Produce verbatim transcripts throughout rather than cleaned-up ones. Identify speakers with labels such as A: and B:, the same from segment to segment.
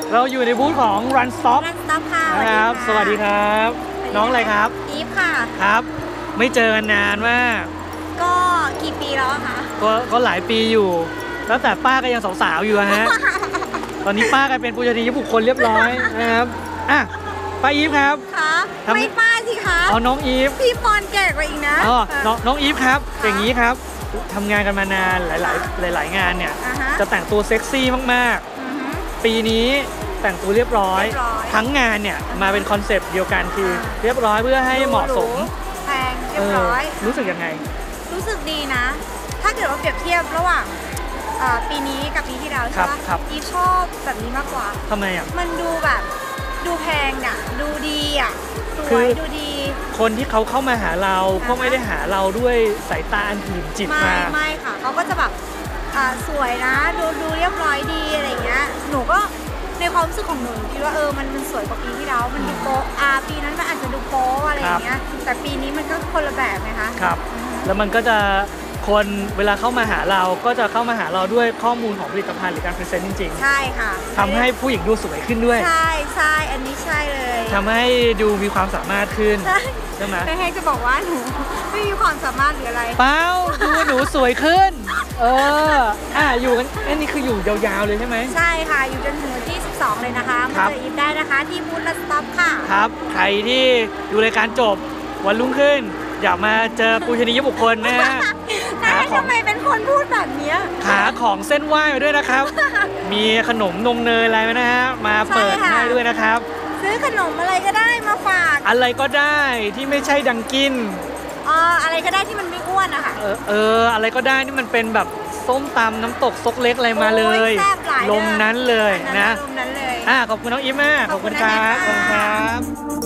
A: เราอยู่ในบูธของ Run Stop
B: Run Stop ค่ะ
A: นะครับสวัสดีครับน้องอะไรครับ
B: อีฟค่ะ
A: ครับไม่เจอกันนานมาก
B: ก็กี่ปีแล้วคะ
A: ก็ก็หลายปีอยู่แล้วแต่ป้าก็ยังสาวๆอยู่ฮะ ตอนนี้ป้าก็เป็นผู้ชนียบุคคลเรียบร้อยนะครับอ่ะป้าอีฟครับ
B: คะไม่ป้าสิคะ
A: อ๋อน้องอีฟ
B: พี่ปอนแก่กว่าอีกนะ
A: อ๋อน้องน้องอีฟครับอย่างนี้ครับทำงานกันมานานหลายๆหลายๆงานเนี่ยจะแต่งตัวเซ็กซี่มากๆปีนี้แต่งตัวเรียบร้อยทั้งงานเนี่ยมาเป็นคอนเซปต์เดียวกันคือเรียบร้อยเพื่อให้เหมาะสม
B: แพงเรียบร้อย
A: รู้สึกยังไง
B: รู้สึกดีนะถ้าเกิดว่าเปรียบเทียบระหว่างปีนี้กับปีที่แล้วใช่ไหมอีฟชอบแบบนี้มากกว่า
A: ทำไมอ่ะ
B: มันดูแบบดูแพงอ่ะดูดีอ่ะสวยดูดี
A: คนที่เขาเข้ามาหาเราก็ไม่ได้หาเราด้วยสายตาอันผิดจิตมา
B: ไม่ไม่ค่ะเขาก็จะแบบสวยนะดูดูเรียบร้อยดีอะไรเงี้ยหนูก็ในความรู้สึกของหนูคิดว่าเออมันมันสวยกว่าปีที่แล้วมันดูโป๊ะอาปีนั้นมันอาจจะดูโป๊ะอะไรอย่างเงี้ยแต่ปีนี้มันก็คนละแบบไงคะ
A: ครับแล้วมันก็จะคนเวลาเข้ามาหาเราก็จะเข้ามาหาเราด้วยข้อมูลของผลิตภัณฑ์หรือการพรีเซนต์จริง
B: ๆใช่ค่ะ
A: ทำให้ผู้หญิงดูสวยขึ้นด้วย
B: ใช่ใช่อันนี้ใช่เลย
A: ทำให้ดูมีความสามารถขึ้นใช่ไหม
B: ไม่ให้จะบอกว่าหนูไม่มีความสามารถหรืออะไร
A: เปล่าดูหนูสวยขึ้นเอออ่ะอยู่กันอันนี้คืออยู่ยาวๆเลยใช่ไหม
B: ใช่ค่ะอยู่จนถึงวันที่สิบสองเลยนะคะมาเจออีฟได้นะคะที่บูธ Run Stop ค่ะ
A: ครับใครที่ดูรายการจบวันรุ่งขึ้นอยากมาเจอปูชนียบุคคลนะฮะ
B: หาทำไมเป็นคนพูดแบบนี้
A: หาของเส้นไหว้มาด้วยนะครับมีขนมนมเนยอะไรไหมนะฮะมาเปิดให้ด้วยนะครับ
B: ซื้อขนมอะไรก็ได้มาฝาก
A: อะไรก็ได้ที่ไม่ใช่ดังกิน
B: อ๋ออะไรก็ได้ที่มันไม่อ้วนอะค่ะ
A: เออเอออะไรก็ได้ที่มันเป็นแบบส้มตำน้ำตกซกเล็กอะไรมาเลยลมนั้นเลยนะ
B: ลมนั้นเลย
A: อ่ะขอบคุณน้องอีฟมากขอบคุณครับขอบคุณครับ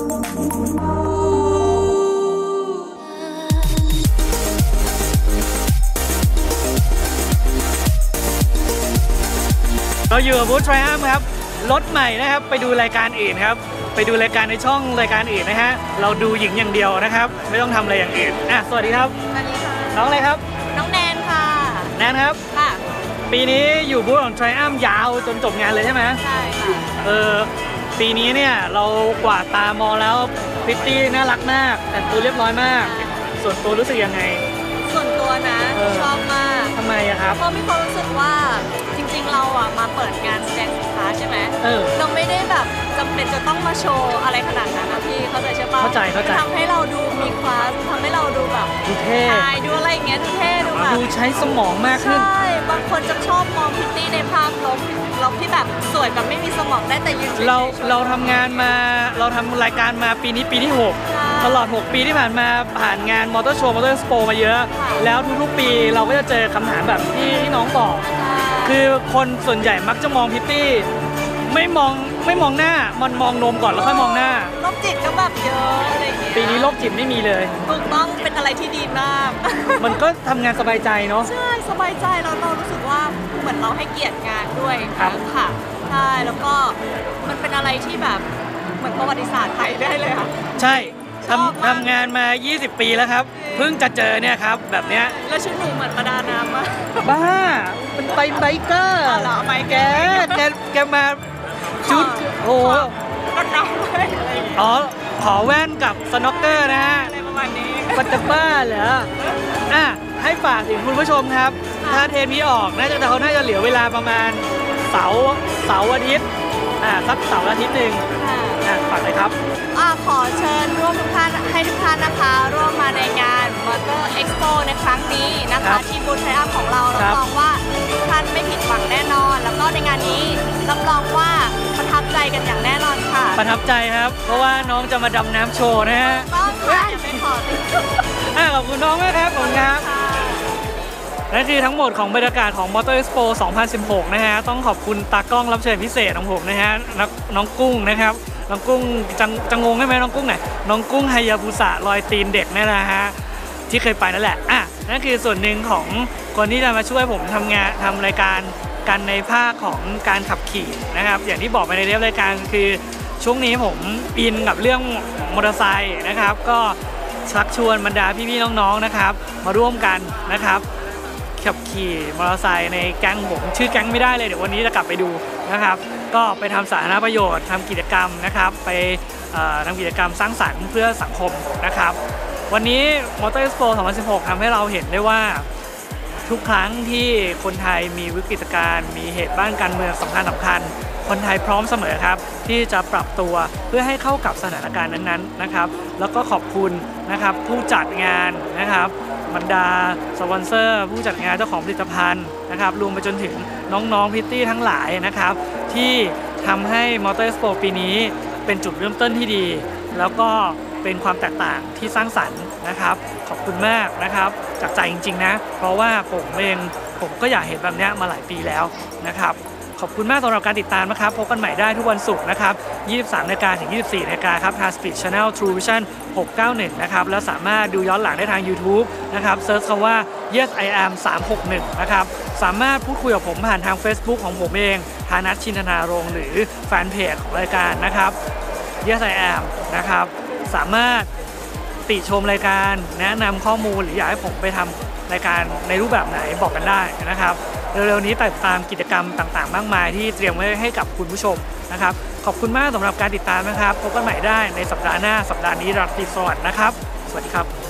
A: เราอยู่กับบูธ Triumph ครับรถใหม่นะครับไปดูรายการอื่นครับไปดูรายการในช่องรายการอื่นนะฮะเราดูหญิงอย่างเดียวนะครับไม่ต้องทำอะไรอย่างอื่นอ่ะสวัสดีครับ
B: สวัสดีค่ะ
A: น้องอะไรครับ
B: น้องแนนค่ะ
A: แนนครับ
B: ค่ะ
A: ปีนี้อยู่บูธของ Triumph ยาวจนจบงานเลยใช่ไหม
B: ใช่ค่ะ
A: เออปีนี้เนี่ยเรากวาดตามองแล้วพริตตี้น่ารักมากแต่งตัวเรียบร้อยมากส่วนตัวรู้สึกยังไง
C: ส่วนตัวนะชอบมาก
A: ทำไมอะครับ
C: เพราะมีความรู้สึกว่าจริงๆเราอะมาเปิดงานแสดงสินค้าใช่ไหม
A: เออ
C: เราไม่ได้แบบจำเป็นจะต้องมาโชว์อะไรขนาดนั้นนะพี่เข้าใจใช่ปะ
A: เข้าใจเข้าใจ
C: ทำให้เราดูมีคลาสทำให้เราดูแบบ
A: ดูเท่
C: ดูอะไรอย่างเงี้ยดูเท่ดูแบบ
A: ดูใช้สมองมากขึ้น
C: ใช่บางคนจะชอบมองพิตตี้ในภาพลบลบที่แบบสวยแบบไม่มีสมองได้แต่ยืน
A: เราเราทำงานมาเราทำรายการมาปีนี้ปีที่หกตลอดหกปีที่ผ่านมาผ่านงานมอเตอร์โชว์มอเตอร์สโปมาเยอะแล้วทุกๆปีเราก็จะเจอคำถามแบบที่ที่น้องบอกคือคนส่วนใหญ่มักจะมองพิตตี้ไม่มองไม่มองหน้ามันมองนมก่อนแล้วค่อยมองหน้า
C: โรคจิตก็แบบเยอะอะไรอย่างเงี้ย
A: ปีนี้โรคจิตไม่มีเลย
C: ถูกต้องเป็นอะไรที่ดีมาก
A: มันก็ทำงานสบายใจเนาะ
C: ใช่สบายใจแล้วเรารู้สึกว่าเหมือนเราให้เกียรติงานด้วยค่ะใช่แล้วก็มันเป็นอะไรที่แบบเหมือนประวัติศาสตร์ไทยได้เลยค่ะ
A: ใช่ทำทำงานมายี่สิบปีแล้วครับเพิ่งจะเจอเนี่ยครับแบบเนี้ย
C: แล้วชุดหนูเหมือนประดาน้ำอะ
A: บ้าเป็นไบไบเกอร์
C: เหรอไบ
A: แกแกแกมาชุดโอ้
C: ก็น้ำเลย
A: อ๋อขอแว่นกับสน็อกเกอร์นะฮะ
C: อะไรประมาณนี้
A: ปัจจุบันเหรออ่ะให้ฝากถึงคุณผู้ชมครับถ้าเทปนี้ออกน่าจะเขาน่าจะเหลือเวลาประมาณเสาร์เสาร์อาทิตย์อ่าสักเสาร์อาทิตย์หนึ่งอ่ะฝากเลยครับ
C: อ่าขอเชิญร่วมทุกท่านให้ทุกท่านนะคะร่วมมาในงาน Motor Expo ในครั้งนี้นะคะที่บูธ Triumph ของเรารับรองว่าทุกท่านไม่ผิดหวังแน่นอนแล้วก็ในงานนี้รับรองว่าประทับใจกันอย่างแน่นอนค่ะ
A: ประทับใจครับเพราะว่าน้องจะมาดำน้ำโชว์นะฮะ
C: ต้องค่ะอย่าไปขอติด
A: อ่ะขอบคุณน้องมากครับขอบคุณครับนั่นคือทั้งหมดของบรรยากาศของ Motor Expo สองพันสิบหกนะฮะต้องขอบคุณตากล้องรับเชิญพิเศษของผมนะฮะน้องกุ้งนะครับน้องกุ้งจังจังงงใช่ไหมน้องกุ้งไหนน้องกุ้งไฮยาบุสะรอยตีนเด็กนี่นะฮะที่เคยไปนั่นแหละอ่ะนั่นคือส่วนหนึ่งของคนที่จะมาช่วยผมทำงานทำรายการกันในภาคของการขับขี่นะครับอย่างที่บอกไปในเรื่องรายการคือช่วงนี้ผมอินกับเรื่องมอเตอร์ไซค์นะครับก็ชักชวนบรรดาพี่ๆน้องๆนะครับมาร่วมกันนะครับขับขี่มอเตอร์ไซค์ในแก๊งผมชื่อแก๊งไม่ได้เลยเดี๋ยววันนี้จะกลับไปดูนะครับก็ไปทำสาธารณประโยชน์ทำกิจกรรมนะครับไปทำกิจกรรมสร้างสรรค์เพื่อสังคมนะครับวันนี้ Motor Expo สองพันสิบหกทำให้เราเห็นได้ว่าทุกครั้งที่คนไทยมีวิกฤตการณ์มีเหตุบ้านการเมืองสำคัญสำคัญคนไทยพร้อมเสมอครับที่จะปรับตัวเพื่อให้เข้ากับสถานการณ์นั้นๆนะครับแล้วก็ขอบคุณนะครับผู้จัดงานนะครับบรรดาสปอนเซอร์ผู้จัดงานเจ้าของผลิตภัณฑ์นะครับรวมไปจนถึงน้องๆพิตตี้ทั้งหลายนะครับที่ทำให้ Motor Expo ปีนี้เป็นจุดเริ่มต้นที่ดีแล้วก็เป็นความแตกต่างที่สร้างสรรค์นะครับขอบคุณมากนะครับจากใจจริงๆนะเพราะว่าผมเองผมก็อยากเห็นแบบนี้มาหลายปีแล้วนะครับขอบคุณมากสำหรับการติดตามนะครับพบกันใหม่ได้ทุกวันศุกร์นะครับยี่สิบสามนาฬิกาถึงยี่สิบสี่นาฬิกาครับทาง Speed Channel True Vision หกเก้าหนึ่งนะครับแล้วสามารถดูย้อนหลังได้ทาง YouTube นะครับเซิร์ชคำว่า yes I am สามหกหนึ่งนะครับสามารถพูดคุยกับผมผ่านทาง Facebook ของผมเองธานัท ชินธนารงค์หรือแฟนเพจของรายการนะครับ yes I am นะครับสามารถติชมรายการแนะนำข้อมูลหรืออยากให้ผมไปทำรายการในรูปแบบไหนบอกกันได้นะครับเร็วๆนี้ติดตามกิจกรรมต่างๆมากมายที่เตรียมไว้ให้กับคุณผู้ชมนะครับขอบคุณมากสำหรับการติดตามนะครับพบกันใหม่ได้ในสัปดาห์หน้าสัปดาห์นี้ราตรีสวัสดิ์นะครับสวัสดีครับ